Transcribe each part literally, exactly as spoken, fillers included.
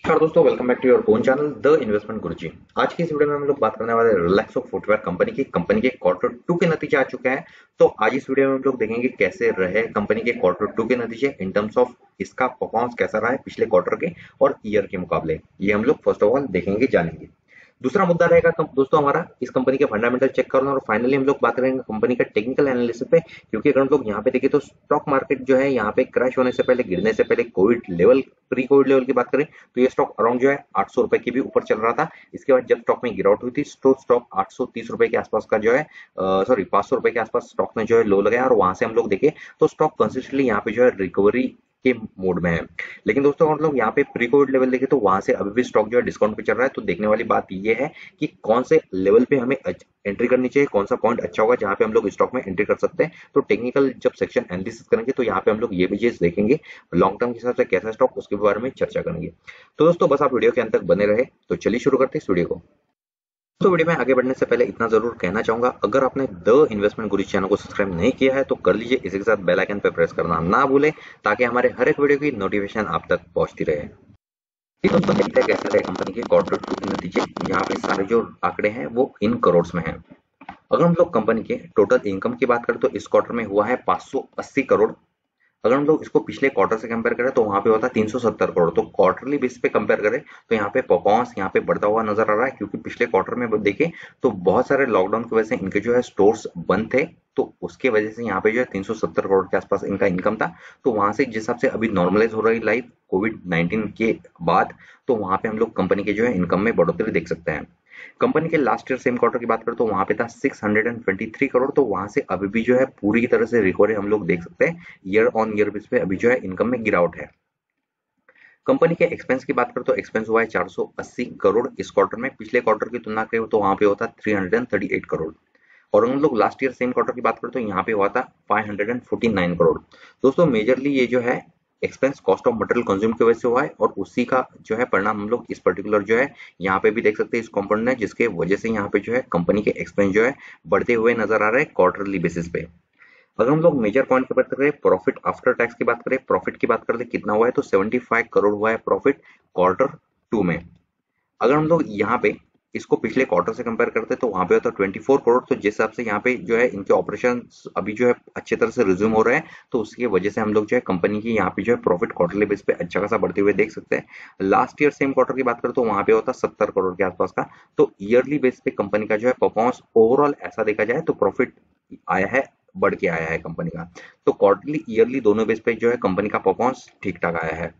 नमस्कार दोस्तों, welcome back to your own channel the investment Guruji. आज की इस वीडियो में हम लोग बात करने वाले रिलैक्सो फुटवेयर कंपनी की कंपनी के क्वार्टर टू के नतीजे आ चुके हैं। तो आज इस वीडियो में हम लोग देखेंगे कैसे रहे कंपनी के क्वार्टर टू के नतीजे इन टर्म्स ऑफ इसका परफॉर्मेंस कैसा रहा है पिछले क्वार्टर के और ईयर के मुकाबले। ये हम लोग फर्स्ट ऑफ ऑल देखेंगे, जानेंगे। दूसरा मुद्दा रहेगा कम- दोस्तों हमारा इस कंपनी के फंडामेंटल चेक करना, और फाइनली हम लोग बात करेंगे कंपनी का टेक्निकल एनालिसिस पे। क्योंकि अगर हम लोग यहाँ पे देखें तो स्टॉक मार्केट जो है यहाँ पे क्रैश होने से पहले, गिरने से पहले, Covid level, pre Covid level की बात करें तो ये स्टॉक अराउंड जो है आठ सौ रुपए के भी ऊपर चल रहा था। इसके बाद जब स्टॉक में गिरावट हुई थी तो स्टॉक आठ सौ तीस रुपए के आसपास का जो है, सॉरी पांच सौ रुपए के आसपास स्टॉक में जो है लो लगाया, और वहां से हम लोग देखे तो स्टॉक कंसिस्टेंटली यहाँ पे जो है रिकवरी के मोड में है। लेकिन दोस्तों हम लोग यहाँ पे प्री कोविड लेवल देखें तो वहां से अभी भी स्टॉक जो है डिस्काउंट पे चल रहा है। तो देखने वाली बात ये है कि कौन से लेवल पे हमें एंट्री करनी चाहिए, कौन सा पॉइंट अच्छा होगा जहां पे हम लोग स्टॉक में एंट्री कर सकते हैं। तो टेक्निकल जब सेक्शन एनालिसिस करेंगे तो यहाँ पे हम लोग ये भी चीज देखेंगे, लॉन्ग टर्म के हिसाब से कैसा स्टॉक, उसके बारे में चर्चा करेंगे। तो दोस्तों बस आप वीडियो के अंत तक बने रहे। तो चलिए शुरू करते हैं इस वीडियो को। तो वीडियो में आगे बढ़ने से पहले इतना जरूर कहना चाहूंगा, अगर आपने द इन्वेस्टमेंट गुरु चैनल को सब्सक्राइब नहीं किया है तो कर लीजिए, इसी के साथ बेल आइकन पर प्रेस करना ना भूलें ताकि हमारे हर एक वीडियो की नोटिफिकेशन आप तक पहुंचती रहे। दोस्तों देखते हैं कैसे रहे कंपनी के क्वार्टर टू के नतीजे। यहाँ पे सारे जो आंकड़े हैं वो इन करोड़ में हैं। अगर हम लोग कंपनी के टोटल इनकम की बात करें तो इस क्वार्टर में हुआ है पाँच सौ अस्सी करोड़। अगर हम लोग इसको पिछले क्वार्टर से कंपेयर करें तो वहां पे होता है तीन सौ सत्तर करोड़। तो क्वार्टरली बेस पे कंपेयर करें तो यहाँ पे परफॉर्मेंस यहाँ पे बढ़ता हुआ नजर आ रहा है। क्योंकि पिछले क्वार्टर में देखें तो बहुत सारे लॉकडाउन की वजह से इनके जो है स्टोर्स बंद थे, तो उसके वजह से यहाँ पे जो है तीन सौ सत्तर करोड़ के आसपास इनका इनकम था। तो वहां से जिस हिसाब से अभी नॉर्मलाइज हो रही लाइफ कोविड नाइनटीन के बाद, तो वहां पे हम लोग कंपनी के जो है इनकम में बढ़ोतरी देख सकते हैं। कंपनी के लास्ट ईयर सेम क्वार्टर की बात करें तो वहां पे था छह सौ तेईस करोड़। तो वहां से अभी भी जो है पूरी तरह से रिकवरी हम लोग देख सकते हैं। ईयर ऑन ईयर बेस पे अभी जो है इनकम में गिरावट है। कंपनी के एक्सपेंस की बात करें तो एक्सपेंस हुआ है चार सौ अस्सी करोड़ इस क्वार्टर में। पिछले क्वार्टर की तुलना करें तो वहां पे होता तीन सौ अड़तीस करोड़। और हम लोग लास्ट ईयर सेम क्वार्टर की बात करें तो यहाँ पे हुआ था पाँच सौ उनचास करोड़। दोस्तों मेजरली ये जो है expense cost of material consume की वजह से हुआ है, और उसी का जो है परिणाम हम लोग इस पर्टिकुलर जो है यहाँ पे भी देख सकते हैं इस कंपोनेंट में, जिसके वजह से यहाँ पे जो है कंपनी के एक्सपेंस जो है बढ़ते हुए नजर आ रहे हैं क्वार्टरली बेसिस पे। अगर हम लोग मेजर पॉइंट की बात करें, प्रॉफिट आफ्टर टैक्स की बात करें, प्रॉफिट की बात करते कितना हुआ है तो पचहत्तर करोड़ हुआ है प्रॉफिट क्वार्टर टू में। अगर हम लोग यहाँ पे इसको पिछले क्वार्टर से कंपेयर करते हैं तो वहां पे होता है चौबीस करोड़। तो जिस हिसाब से यहाँ पे जो है इनके ऑपरेशन अभी जो है अच्छे तरह से रिज्यूम हो रहे हैं, तो उसकी वजह से हम लोग जो है कंपनी की यहाँ पे जो है प्रॉफिट क्वार्टरली बेस पे अच्छा खासा बढ़ते हुए देख सकते हैं। लास्ट ईयर सेम क्वार्टर की बात करें तो वहां पे होता सत्तर करोड़ के आसपास का। तो ईयरली बेस पे कंपनी का जो है परफॉर्मेंस ओवरऑल ऐसा देखा जाए तो प्रॉफिट आया है, बढ़ के आया है कंपनी का। तो क्वार्टरली ईयरली दोनों बेस पे जो है कंपनी का परफॉर्मेंस ठीक ठाक आया है।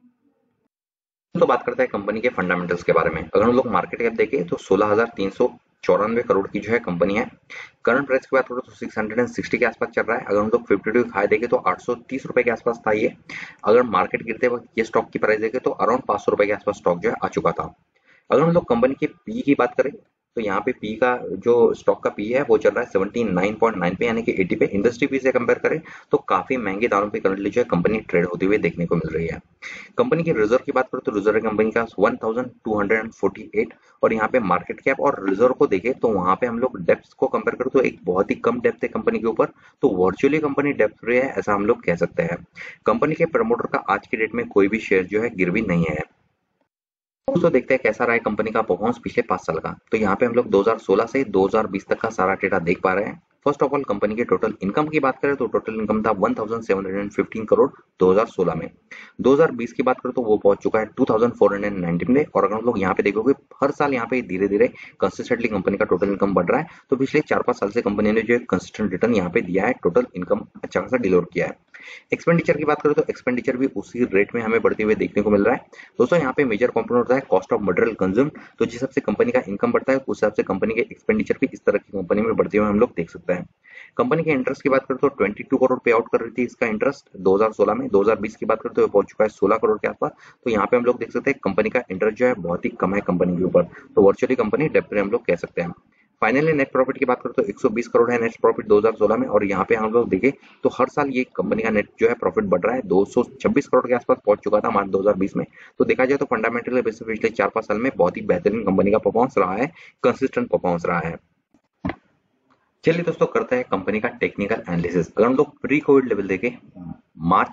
तो बात करते हैं कंपनी के फंडामेंटल्स के बारे में। अगर हम लोग मार्केट कैप देखें तो सोलह हजार तीन सौ चौरानवे करोड़ की जो है कंपनी है। करंट प्राइस की बात करें तो सिक्स हंड्रेड सिक्सटी के आसपास चल रहा है। अगर हम लोग फिफ्टी टू हाई देखें तो आठ सौ तीस रुपए के आसपास था ये। अगर मार्केट गिरते वक्त ये स्टॉक की प्राइस देखें तो अराउंड पांच सौ रुपए के आसपास स्टॉक जो है आ चुका था। अगर हम लोग कंपनी के पी की बात करें तो यहाँ पे पी का जो स्टॉक का पी है वो चल रहा है सेवेंटी नाइन पॉइंट नाइन पे, यानी कि अस्सी पे। इंडस्ट्री पी से कंपेयर करें तो काफी महंगे दामों पे करंटली जो है कंपनी ट्रेड होते हुए देखने को मिल रही है। कंपनी की रिजर्व की बात करें तो रिजर्व कंपनी का बारह हज़ार दो सौ अड़तालीस, और यहाँ पे मार्केट कैप और रिजर्व को देखें तो वहां पे हम लोग डेप्थ को कंपेयर करें तो एक बहुत ही कम डेप्थ है कंपनी के ऊपर। तो वर्चुअली कंपनी डेप्थ फ्री है ऐसा हम लोग कह सकते हैं। कंपनी के प्रमोटर का आज की डेट में कोई भी शेयर जो है गिरवी नहीं है। दोस्तों देखते हैं कैसा रहा है कंपनी का परफॉर्मेंस पिछले पांच साल का। तो यहाँ पे हम लोग दो हज़ार सोलह से दो हज़ार बीस तक का सारा डेटा देख पा रहे हैं। फर्स्ट ऑफ ऑल कंपनी के टोटल इनकम की बात करें तो टोटल इनकम था सत्रह सौ पंद्रह करोड़ दो हज़ार सोलह में। दो हज़ार बीस की बात करें तो वो पहुंच चुका है चौबीस सौ उन्नीस में। और अगर हम लोग यहाँ पे देखोगे हर साल यहाँ पे धीरे धीरे कंसिस्टेंटली कंपनी का टोटल इनकम बढ़ रहा है। तो पिछले चार पांच साल से कंपनी ने जो कंसिस्टेंट रिटर्न यहाँ पे दिया है, टोटल इनकम अच्छा खासा डिलीवर किया है। एक्सपेंडिचर की बात करें तो एक्सपेंडिचर भी उसी रेट में हमें बढ़ते हुए देखने को मिल रहा है। दोस्तों यहाँ पे मेजर कंपोनेंट होता है कॉस्ट ऑफ मटेरियल कंज्यूम। तो जिस हिसाब से कंपनी का इनकम बढ़ता है उस हिसाब से कंपनी के एक्सपेंडिचर भी इस तरह की कंपनी में बढ़ते हुए हम लोग देख सकते हैं। कंपनी के इंटरेस्ट की बात करें तो बाईस करोड़ पे आउट कर रही थी इसका इंटरेस्ट दो हज़ार सोलह में। दो हज़ार बीस की बात करें तो पहुंच चुका है सोलह करोड़ के आसपास। तो यहाँ पे हम लोग देख सकते हैं कंपनी का इंटरेस्ट जो है बहुत ही कम है कंपनी के ऊपर। तो वर्चुअली कंपनी डेब्ट फ्री हम लोग कह सकते हैं। फाइनली नेट प्रॉफिट की बात करें तो एक सौ बीस करोड़ है नेट प्रॉफिट दो हज़ार सोलह में। और यहाँ पे हम लोग देखें तो हर साल ये कंपनी का नेट जो है प्रॉफिट बढ़ रहा है, दो सौ छब्बीस करोड़ के आसपास पहुंच चुका था मार्च दो हज़ार बीस में। तो देखा जाए तो फंडामेंटल बेसिस पे पिछले चार पांच साल में बहुत ही बेहतरीन कंपनी का परफॉर्मेंस रहा है, कंसिस्टेंट परफॉर्मेंस रहा है। चलिए दोस्तों करते हैं कंपनी का टेक्निकल एनालिसिस। अगर हम लोग प्री कोविड लेवल देखें मार्च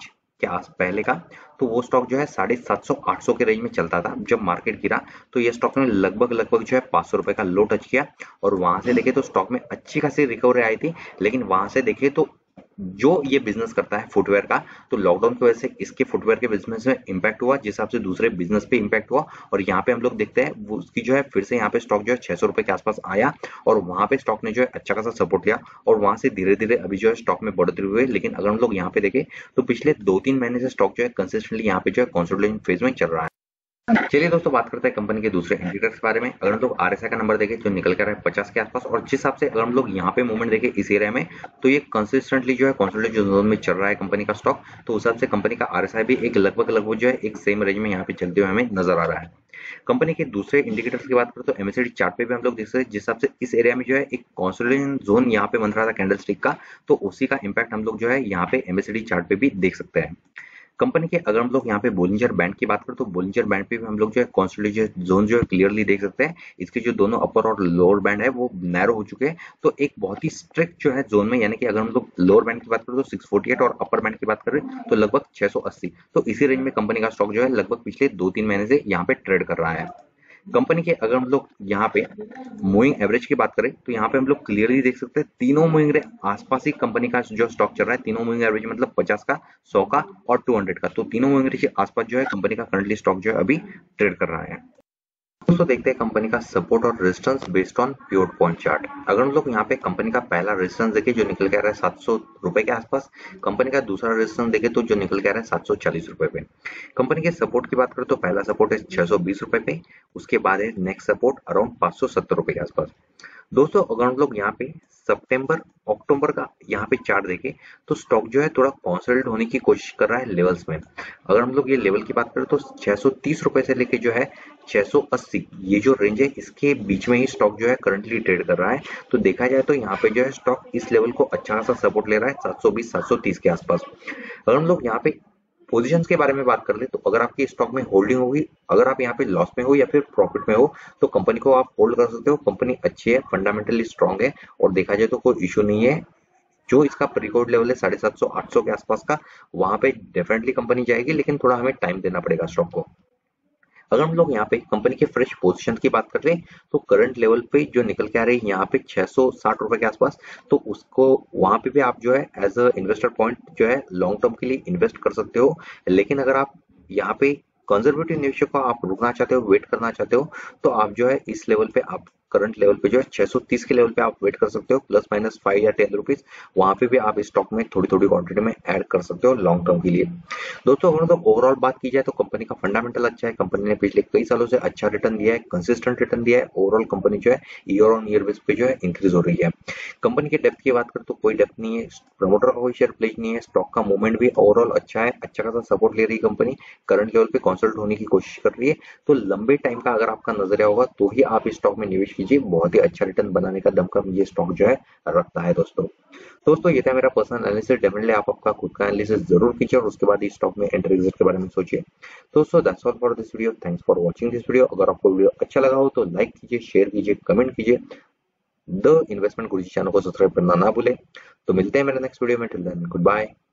के आस पहले का, तो वो स्टॉक जो है साढ़े सात सौ आठ सौ के रेंज में चलता था। जब मार्केट गिरा तो ये स्टॉक ने लगभग लगभग जो है पाँच सौ रुपए का लो टच किया और वहां से देखे तो स्टॉक में अच्छी खासी रिकवरी आई थी। लेकिन वहां से देखे तो जो ये बिजनेस करता है फुटवेयर का, तो लॉकडाउन की वजह से इसके फुटवेयर के बिजनेस में इम्पैक्ट हुआ, जिस हिसाब से दूसरे बिजनेस पे इम्पैक्ट हुआ। और यहाँ पे हम लोग देखते हैं वो उसकी जो है फिर से यहाँ पे स्टॉक जो है छह सौ रुपए के आसपास आया और वहां पे स्टॉक ने जो है अच्छा खासा सपोर्ट लिया और वहां से धीरे धीरे अभी जो है स्टॉक में बढ़ोतरी हुई है। लेकिन अगर हम लोग यहाँ पे देखें तो पिछले दो तीन महीने से स्टॉक जो है कंसिस्टेंटली यहाँ पे जो है कंसोलिडेशन फेज में चल रहा है। चलिए दोस्तों, बात करते हैं कंपनी के दूसरे इंडिकेटर्स के बारे में। अगर हम लोग आरएसआई का नंबर देखें तो निकल कर रहा है पचास के आसपास, और जिस हिसाब से अगर हम लोग यहाँ पे मूवमेंट देखें इस एरिया में, तो ये कंसिस्टेंटली जो है कंसोलिडेशन जोन में चल रहा है कंपनी का स्टॉक। तो उस हिसाब से कंपनी का आरएसआई भी एक लगभग लगभग जो है एक सेम रेंज में यहाँ पे चलते हुए हमें नजर आ रहा है। कंपनी के दूसरे इंडिकेटर्स की बात करें तो एमएससीआई चार्ट पे भी हम लोग देख सकते हैं, जिस हिसाब से इस एरिया में जो है एक कंसोलिडेशन जोन यहाँ पे बन रहा था कैंडल स्टिक का, तो उसी का इंपैक्ट हम लोग जो है यहाँ पे एमएससीआई चार्ट पे भी देख सकते हैं। कंपनी के अगर हम लोग यहाँ पे बोलिंजर बैंड की बात करें तो बोलिंजर बैंड पे भी हम लोग जो है कंसोलिडेशन जोन जो है क्लियरली देख सकते हैं। इसके जो दोनों अपर और लोअर बैंड है वो नैरो हो चुके हैं, तो एक बहुत ही स्ट्रिक्ट जो है जोन में, यानी कि अगर हम लोग लोअर बैंड की बात करें तो छह सौ अड़तालीस और अपर बैंड की बात करें तो लगभग छह सौ अस्सी, तो इसी रेंज में कंपनी का स्टॉक जो है लगभग पिछले दो तीन महीने से यहाँ पे ट्रेड कर रहा है। कंपनी के अगर हम लोग यहाँ पे मूविंग एवरेज की बात करें तो यहाँ पे हम लोग क्लियरली देख सकते हैं तीनों मूविंग आसपास ही कंपनी का जो स्टॉक चल रहा है। तीनों मूविंग एवरेज मतलब पचास का, सौ का और दो सौ का, तो तीनों मूविंग एवरेज के आसपास जो है कंपनी का करंटली स्टॉक जो है अभी ट्रेड कर रहा है। दोस्तों देखते हैं कंपनी का सपोर्ट और resistance based on pure point chart. अगर हम लोग यहाँ पे कंपनी का पहला रेजिस्टेंस देखें जो निकल के आ रहा है सात सौ रुपए के आसपास, कंपनी का दूसरा रेजिस्टेंस देखें तो जो निकल के आ रहा है सात सौ चालीस रुपए पे। कंपनी के सपोर्ट की बात करें तो पहला सपोर्ट है छह सौ बीस रुपए पे, उसके बाद है नेक्स्ट सपोर्ट अराउंड पाँच सौ सत्तर रुपए के आसपास। दोस्तों अगर हम लोग यहाँ पे सितंबर अक्टूबर का यहाँ पे चार्ट देखें तो स्टॉक जो है थोड़ा कंसोलिडेट होने की कोशिश कर रहा है लेवल्स में। अगर हम लोग ये लेवल की बात करें तो छह सौ तीस रुपए से लेके जो है छह सौ अस्सी, ये जो रेंज है इसके बीच में ही स्टॉक जो है करंटली ट्रेड कर रहा है। तो देखा जाए तो यहाँ पे जो है स्टॉक इस लेवल को अच्छा खासा सपोर्ट ले रहा है सात सौ बीस सात सौ तीस के आसपास। अगर हम लोग यहाँ पे पोजीशंस के बारे में बात कर ले तो अगर आपकी स्टॉक में होल्डिंग होगी, अगर आप यहाँ पे लॉस में हो या फिर प्रॉफिट में हो, तो कंपनी को आप होल्ड कर सकते हो। कंपनी अच्छी है, फंडामेंटली स्ट्रांग है और देखा जाए तो कोई इशू नहीं है। जो इसका प्रीकोड लेवल है साढ़े सात सौ आठ सौ के आसपास का, वहां पे डेफिनेटली कंपनी जाएगी, लेकिन थोड़ा हमें टाइम देना पड़ेगा स्टॉक को। अगर हम लोग यहाँ पे कंपनी के फ्रेश पोजीशन की बात कर रहे हैं तो करंट लेवल पे जो निकल के आ रही है यहाँ पे छह सौ साठ रुपए के आसपास, तो उसको वहां पे भी आप जो है एज अ इन्वेस्टर पॉइंट जो है लॉन्ग टर्म के लिए इन्वेस्ट कर सकते हो। लेकिन अगर आप यहाँ पे कंजर्वेटिव निवेशक को आप रुकना चाहते हो, वेट करना चाहते हो, तो आप जो है इस लेवल पे आप करंट लेवल पे जो है छह सौ तीस के लेवल पे आप वेट कर सकते हो, प्लस माइनस फाइव या टेन रुपीज वहां पे भी आप स्टॉक में थोड़ी थोड़ी क्वांटिटी में ऐड कर सकते हो लॉन्ग टर्म के लिए। दोस्तों अगर तो ओवरऑल बात की जाए तो कंपनी का फंडामेंटल अच्छा है, कंपनी ने पिछले कई सालों से अच्छा रिटर्न दिया है, कंसिस्टेंट रिटर्न दिया है। ओवरऑल कंपनी जो है ईयर ऑन ईयर बेस पे जो है इंक्रीज हो रही है। कंपनी के डेप्थ की बात करें तो कोई डेप्थ नहीं है, प्रमोटर का कोई शेयर प्लेज नहीं है, स्टॉक का मूवमेंट भी ओवरऑल अच्छा है, अच्छा खासा सपोर्ट ले रही है कंपनी, करंट लेवल पे कंसल्ट होने की कोशिश कर रही है। तो लंबे टाइम का अगर आपका नजरिया होगा तो ही आप इस स्टॉक में निवेश कीजिए, बहुत ही अच्छा रिटर्न बनाने का दमखम ये स्टॉक जो है रखता है। दोस्तों दोस्तों ये था मेरा पर्सनल एनालिसिस, डेफिनेटली आप आपका खुद का एनालिसिस जरूर कीजिए और उसके बाद इस स्टॉक में एंटर एग्जिट के बारे में सोचिए। दोस्तों that's all for this video, thanks for watching this video. अगर आपको वीडियो अच्छा लगा हो तो लाइक कीजिए, शेयर कीजिए, कमेंट कीजिए। द इन्वेस्टमेंट गुरुजी चैनल को सब्सक्राइब करना ना भूले। तो मिलते हैं मेरे नेक्स्ट वीडियो में, टिल देन गुड बाय।